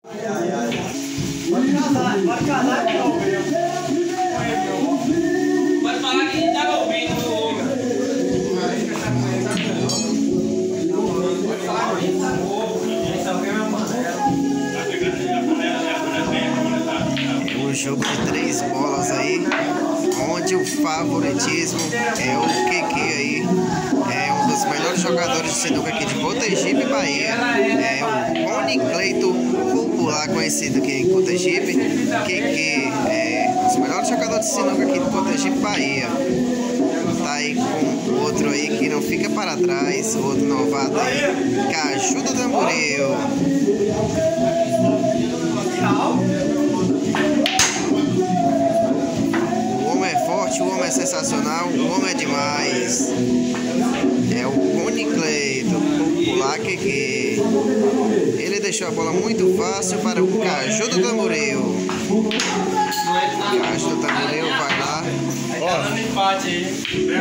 Pode casar que não veio. Pode falar que estava ouvindo. Pode falar que estava É um jogo de 3 bolas aí, onde o favoritismo é o Keke aí. É um dos melhores jogadores de sinuca aqui de Cotegipe, Bahia. É o Rony Cleito, popular conhecido aqui em Cotegipe. Keke é um dos melhores jogadores de sinuca aqui de Cotegipe, Bahia. Tá aí com o outro aí que não fica para trás, o outro novato aí, Caju do Tamboril. O homem é forte, o homem é sensacional, o homem é demais. É o Rony Cleito, popular Keke. Ele deixou a bola muito fácil para o Caju do Tamboril. Caju do Tamboril vai lá. Tá dando empate aí.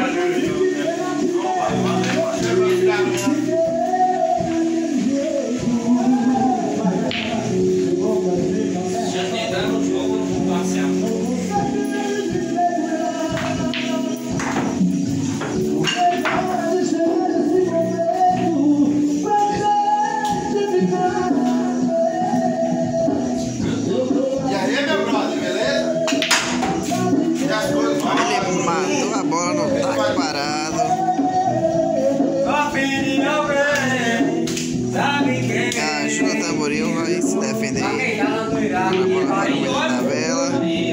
Ele matou a bola no taco parado. Caju do Tamboril vai se defender aí. A bola vai no meio da tabela.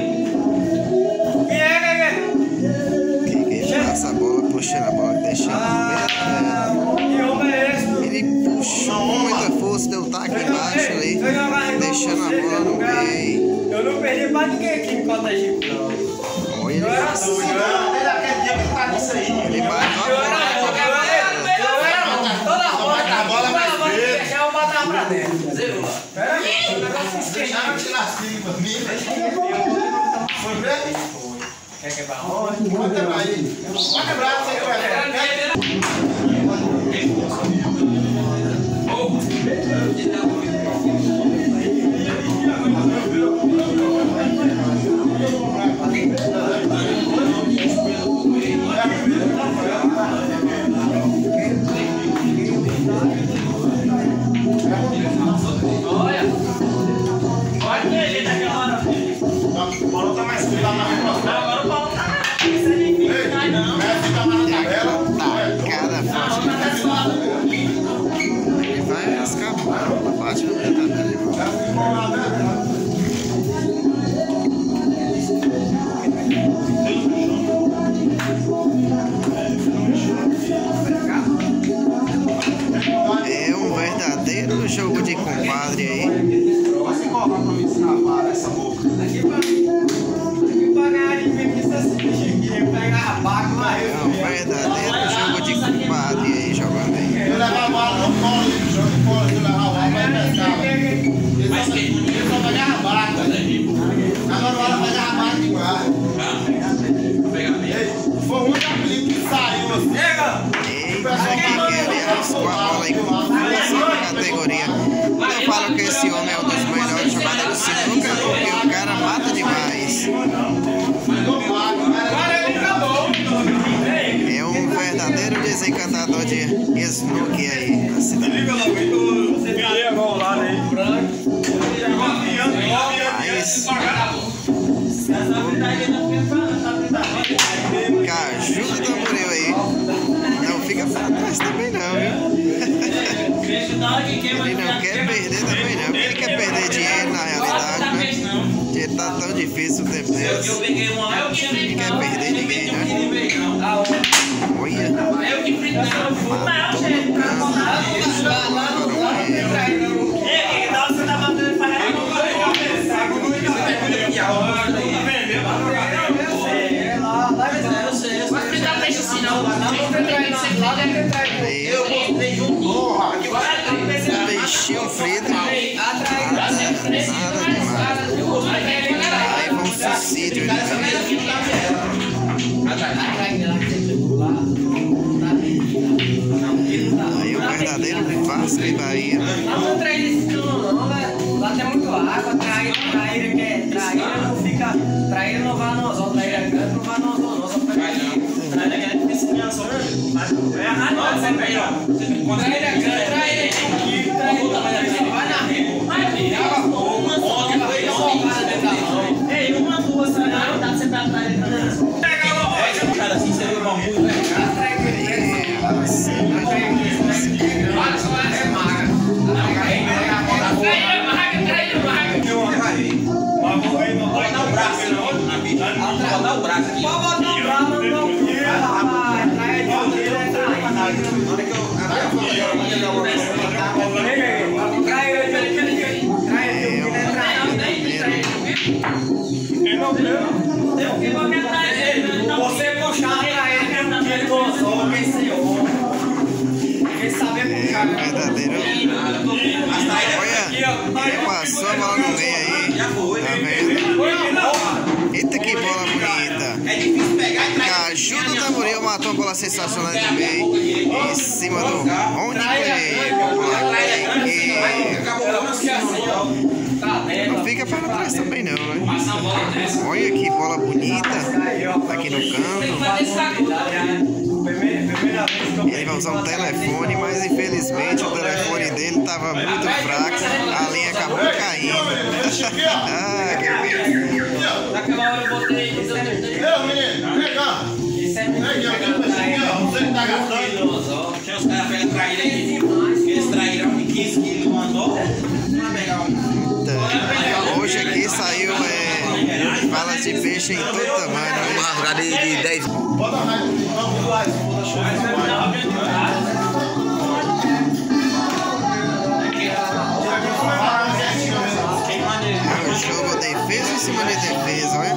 Keke passa a bola, puxando a bola, deixando no meio da tabela. Ele puxou com muita força, deu taco embaixo ali, deixando a bola no meio. Eu não perdi pra ninguém aqui em Cotegipe, não. Olha, ele faz. Ele vai a bola mais vezes. Eu vou botar pra dentro. Pera aí, o negócio Deixaram tirar cima, foi ver? quer quebrar onde? Pode quebrar aí. Pode quebrar, você quebra. O Paulo tá mais cuidado na resposta. Agora o Paulo tá. Isso é difícil, não é não. tacada forte. Ele vai escapar, a bola bate no meio da tabela. É um verdadeiro jogo de compadre aí. Você coloca pra me escapar essa boca. Aqui pra ganhar de mim, precisa se mexer, pegar a vaca, mas É um verdadeiro jogo de compadre aí jogando aí. Eu levar a bola no colo, joga no colo, eu levar a bola, vai pescar. Mas ele só vai ganhar a vaca. Agora vai ganhar a vaca igual. Foi o único apelido que saiu assim. Eita, ele arriscou a bola aí com força na categoria. Eu falo que esse homem é um dos melhores jogadores de sinuca, porque o cara mata demais. É um verdadeiro desencantador de snooker aí na cidade. Mas Caju do Tamboril aí. Não fica pra trás também não, viu? Ele não quer perder também não. Ele quer perder dinheiro na realidade, né? Dinheiro tá tão difícil o tempo deles. Ele quer perder ninguém, né? Olha. Peixinho frito. Nada demais. Aí vão suicídio ali também. Aí o verdadeiro Vasco e Bahia. Não vou trair esse não, velho. Lá tem muito água, traíra que é. Traíra não fica. Traíra não vai no anzol, traíra grande não vai no anzol, não. Só pra Vai não. Traíra grande tem esse anzol mesmo. É errado, não. Você pega, ó. Traíra grande, traíra de 1 quilo, traíra vai na rima. Água boa, uma só, que vai ficar focada dentro da mão. Ei, uma duas, não dá pra você dar traíra grande. Pega logo. É, cara, assim, você viu o bambu, né? Olha só, essa é magra. Pode dar o braço, não. Pode dar o braço aqui. Pode botar o braço, não. Rapaz, traíra de 1 quilo é traíra. Você puxar a traíra que ele gostou, quem senhor. Quem sabe puxar. Verdadeiro. Olha, ele passou a bola no meio aí. Já foi. Tá vendo? Eita, que bola bonita. É difícil pegar e trair. Caju do Tamboril matou uma bola sensacional no meio. Em cima do Rony Clay. Acabou assim, ó. Não fica para trás também não, né? Olha que bola bonita. Aqui no canto. Ele vai usar um telefone, mas infelizmente o telefone dele estava muito fraco. A linha acabou caindo. Ah, que beleza. Naquela hora eu botei. Meu menino, vem cá. Isso é muito Vem cá, você que tá gastando. Tinha os caras pegando traíra aí. Eles traíram de 15 quilos, mandou. Não vai pegar um. Hoje aqui saiu balas de peixe em todo tamanho. Uma grade de 10. Bota a rádio, vamos lá, vamos show. É um jogo defesa em cima de defesa, olha.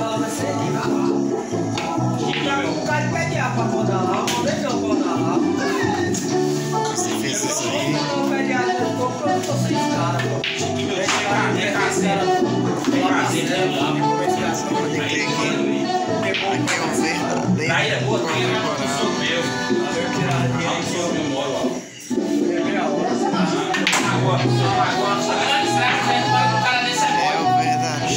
O cara pede água pra podar lá, não deixa eu podar lá. Você fez isso aí. Eu pedi água no corpo porque eu não tô sem escada, pô. Pode crer que aqui é um verdadeiro Traíra boa, tem uma contemporâneo. pessoa meu. Uma pessoa que eu moro lá. Agora, É o verdadeiro.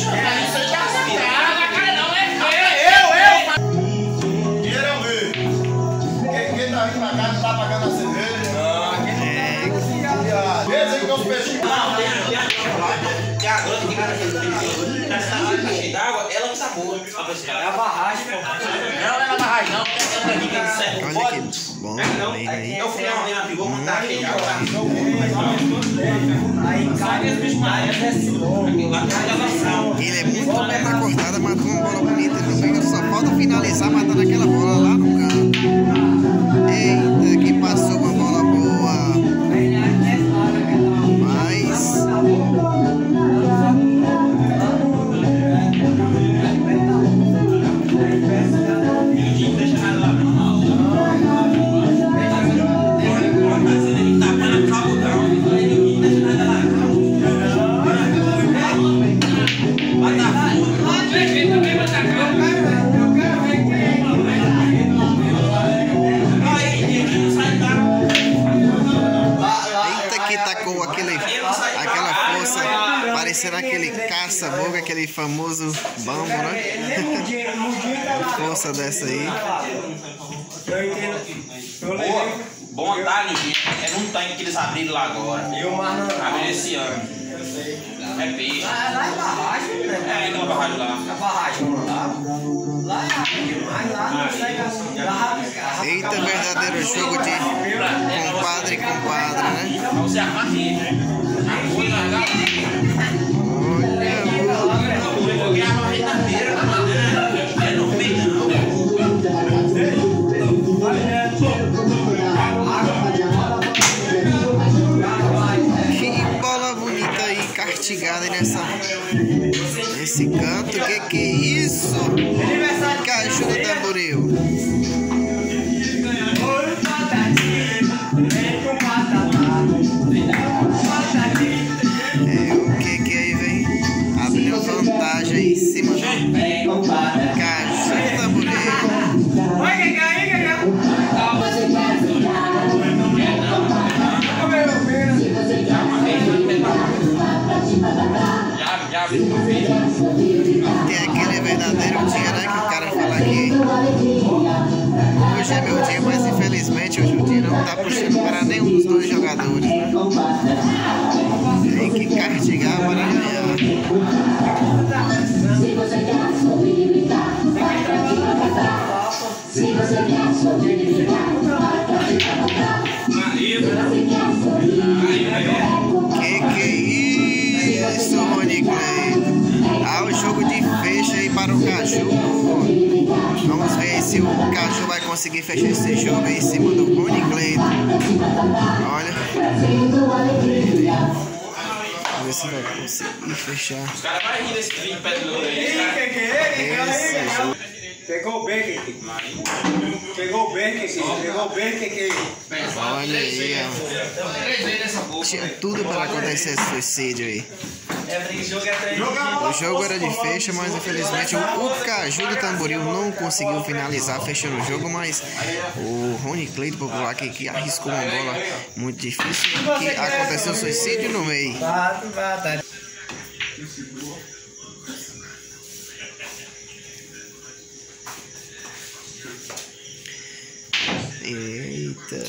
Dinheiro é o meu. Quem tá vindo pra cá não tá pagando a cerveja. Eles aí que estão os peixinhos. que a grande que vai tá cheia d'água, ela que sabor. É a barragem, pô. Não, não é na barragem, não. Olha que bom. Bem aí. Eu fui uma vez na pivô, montar cheia d'água. Aí cai os bichos mais, desce logo. Lá tem a gravação. Ele é muito bom na cortada, matou uma bola bonita no meio. Só falta finalizar matando aquela bola lá no canto. Eita, que passou uma bola boa. Mas aquela força, parecendo aquele caça-boca, aquele famoso bambo, né? Força dessa aí. Bom atalho, é num tanque que eles abriram lá agora. Abriram esse ano. É peixe. Lá é barragem, né? É, então a barragem lá. A barragem lá é demais, lá não sai garrafa. Eita, verdadeiro jogo de compadre e compadre, né? Pra você armar rir. Porque a barriga na beira da madeira é no meio, não. Que bola bonita aí, castigada nesse canto. Que é isso? Caju do Tamboril. O que aí vem? Abriu vantagem aí em cima do Caju do Tamboril. Já vi. Tem aquele verdadeiro dia, né? Que o cara fala que hoje é meu dia, mas infelizmente hoje o dia não tá puxando para nenhum dos dois jogadores, né? Tem que castigar para ganhar. Que é isso, Rony Cleiton? Ah, o jogo de fecha aí para o Caju. Vamos ver se o Caju vai conseguir fechar esse jogo aí em cima do Rony Cleiton. Olha. Vamos ver se vai conseguir fechar. Os caras vão rir desse vídeo pé do aí. Esse jogo. Pegou bem, Keke. Pegou bem, Keke. Olha aí, ó. Tinha tudo para acontecer esse suicídio aí. O jogo era de fecha, mas infelizmente o Caju do Tamboril não conseguiu finalizar fechando o jogo, mas o Rony Cleiton popular que arriscou uma bola muito difícil, que aconteceu suicídio no meio. Eita.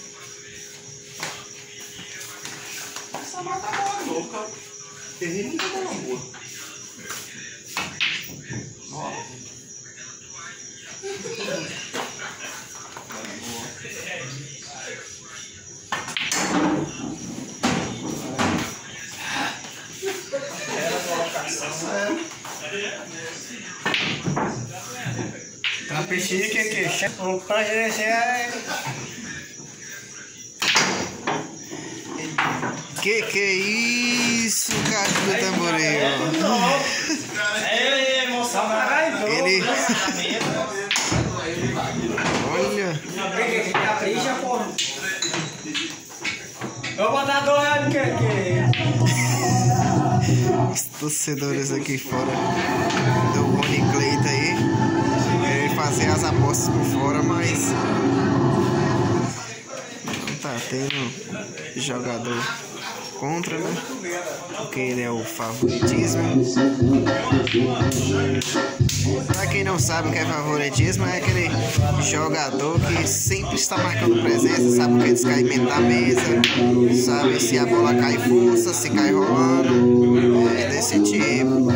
Essa mata bola louca. Ele não tá bola boa. Ó. Tá peixinho que um prancha desse é. Que é isso, Caju do Tamboril? É emoção, Ele. Olha. Capricha, porra. Eu vou botar R$2, que Os torcedores aqui fora do Rony Cleiton aí. Querem fazer as apostas por fora, mas não tá tendo jogador contra, né? Porque ele é o favoritismo. Pra quem não sabe o que é favoritismo, é aquele jogador que sempre está marcando presença, sabe o que é descaimento da mesa, sabe se a bola cai força, se cai rolando, é desse tipo.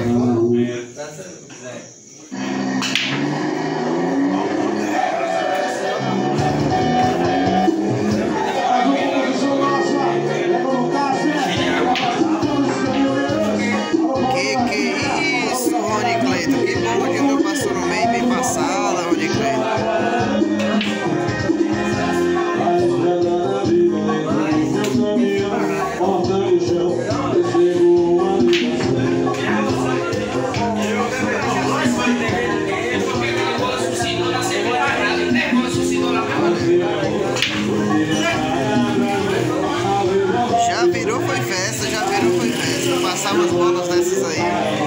Já virou foi festa. Passar umas bolas dessas aí.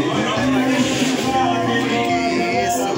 Que isso?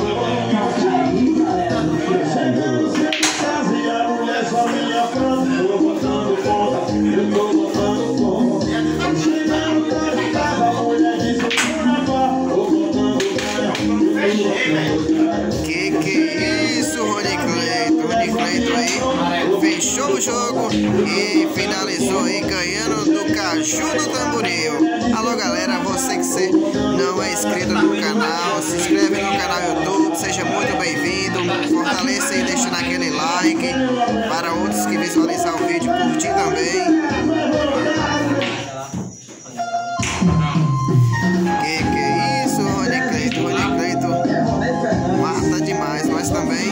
Que isso, Rony Cleiton? Rony Cleiton aí fechou o jogo e finalizou aí ganhando do Caju do Tamboril. Alô galera, você que não é inscrito no canal, se inscreve no canal YouTube, seja muito bem-vindo, fortaleça e deixa naquele like para outros que visualizar o vídeo curtir também. Que é isso, Rony Cleiton? Rony Cleiton mata demais, mas também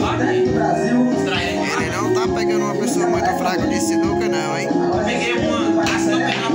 ele não tá pegando uma pessoa muito fraca de sinuca não, hein? Peguei uma.